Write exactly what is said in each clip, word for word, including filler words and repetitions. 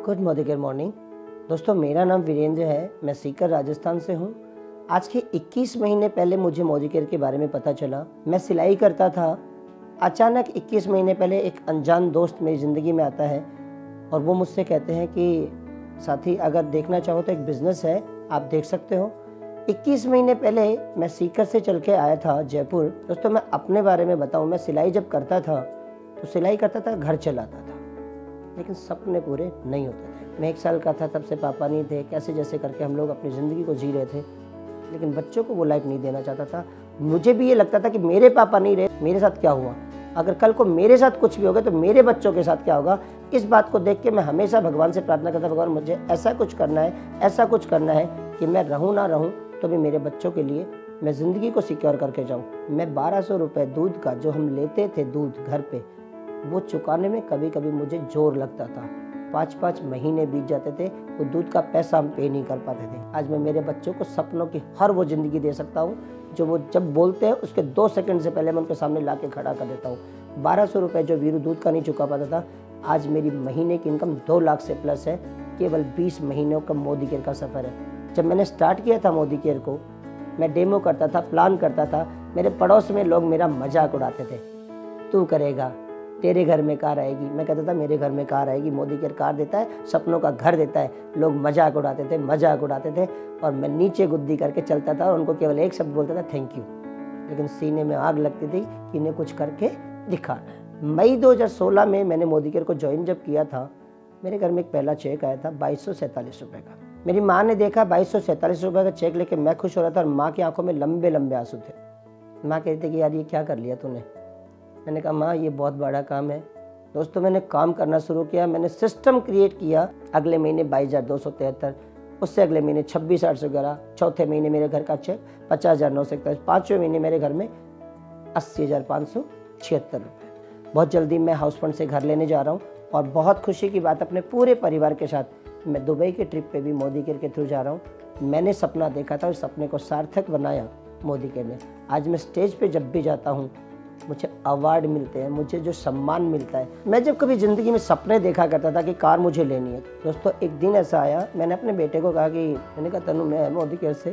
Good Modi care morning. दोस्तों, मेरा नाम वीरेंद्र है, मैं सीकर राजस्थान से हूँ। आज के इक्कीस महीने पहले मुझे मोदी केयर के बारे में पता चला। मैं सिलाई करता था। अचानक इक्कीस महीने पहले एक अनजान दोस्त मेरी ज़िंदगी में आता है और वो मुझसे कहते हैं कि साथी, अगर देखना चाहो तो एक बिज़नेस है, आप देख सकते हो। इक्कीस महीने पहले मैं सीकर से चल के आया था जयपुर। दोस्तों, मैं अपने बारे में बताऊँ, मैं सिलाई जब करता था तो सिलाई करता था, घर चलाता था, लेकिन सपने पूरे नहीं होते थे। मैं एक साल का था, तब से पापा नहीं थे। कैसे जैसे करके हम लोग अपनी ज़िंदगी को जी रहे थे, लेकिन बच्चों को वो लाइफ नहीं देना चाहता था। मुझे भी ये लगता था कि मेरे पापा नहीं रहे, मेरे साथ क्या हुआ, अगर कल को मेरे साथ कुछ भी होगा तो मेरे बच्चों के साथ क्या होगा। इस बात को देख के मैं हमेशा भगवान से प्रार्थना करता, भगवान मुझे ऐसा कुछ करना है, ऐसा कुछ करना है कि मैं रहूँ ना रहूँ तो भी मेरे बच्चों के लिए मैं ज़िंदगी को सिक्योर करके जाऊँ। मैं बारह सौ रुपये दूध का जो हम लेते थे दूध घर पे, वो चुकाने में कभी कभी मुझे जोर लगता था। पाँच पाँच महीने बीत जाते थे, वो दूध का पैसा हम पे नहीं कर पाते थे। आज मैं मेरे बच्चों को सपनों की हर वो ज़िंदगी दे सकता हूँ जो वो जब बोलते हैं उसके दो सेकंड से पहले मैं उनके सामने ला के खड़ा कर देता हूँ। बारह सौ रुपये जो वीरू दूध का नहीं चुका पाता था, आज मेरी महीने की इनकम दो लाख से प्लस है। केवल बीस महीनों का मोदी केयर का सफ़र है। जब मैंने स्टार्ट किया था मोदी केयर को, मैं डेमो करता था, प्लान करता था, मेरे पड़ोस में लोग मेरा मजाक उड़ाते थे, तू करेगा, तेरे घर में कार आएगी। मैं कहता था मेरे घर में कार आएगी, मोदी केयर कार देता है, सपनों का घर देता है। लोग मजाक उड़ाते थे मजाक उड़ाते थे और मैं नीचे गुद्दी करके चलता था और उनको केवल एक शब्द बोलता था, थैंक यू। लेकिन सीने में आग लगती थी कि इन्हें कुछ करके दिखाना है। मई दो हज़ार सोलह में मैंने मोदी केयर को ज्वाइन जब किया था, मेरे घर में एक पहला चेक आया था बाईस सौ सैंतालीस रुपये का। मेरी माँ ने देखा बाईस सौ सैंतालीस रुपये का चेक लेके मैं खुश हो रहा था और माँ की आंखों में लंबे लंबे आंसू थे। माँ कहती थी कि यार ये क्या कर लिया तूने। मैंने कहा माँ, ये बहुत बड़ा काम है। दोस्तों, मैंने काम करना शुरू किया, मैंने सिस्टम क्रिएट किया। अगले महीने बाईस हज़ार दो सौ तिहत्तर, उससे अगले महीने छब्बीस आठ सौ ग्यारह, चौथे महीने मेरे घर का चेक पचास हज़ार नौ सौ इकतालीस, पाँचवें महीने मेरे घर में अस्सी हज़ार पाँच सौ छिहत्तर रुपये। बहुत जल्दी मैं हाउस फंड से घर लेने जा रहा हूँ और बहुत खुशी की बात, अपने पूरे परिवार के साथ मैं दुबई के ट्रिप पे भी मोदी केयर के थ्रू जा रहा हूँ। मैंने सपना देखा था, उस सपने को सार्थक बनाया मोदी केयर ने। आज मैं स्टेज पे जब भी जाता हूँ मुझे अवार्ड मिलते हैं, मुझे जो सम्मान मिलता है। मैं जब कभी ज़िंदगी में सपने देखा करता था कि कार मुझे लेनी है, दोस्तों एक दिन ऐसा आया, मैंने अपने बेटे को कहा कि मैंने कहा तनु, मैं मोदी केयर से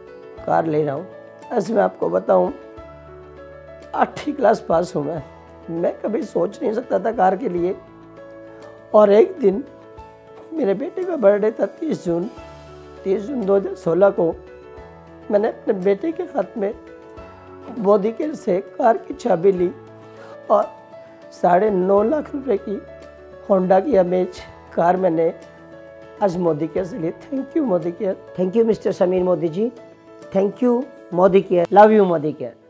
कार ले रहा हूँ। ऐसे मैं आपको बताऊँ, आठवीं क्लास पास हूँ मैं मैं कभी सोच नहीं सकता था कार के लिए। और एक दिन मेरे बेटे का बर्थडे था, तीस जून तीस जून दो हज़ार सोलह को मैंने अपने बेटे के हाथ में मोदी केयर से कार की चाबी ली और साढ़े नौ लाख रुपए की होंडा की अमेज कार मैंने आज मोदी केयर से ली। Thank you Modi care, thank you mister Sameer Modi ji, thank you Modi care, love you Modi care.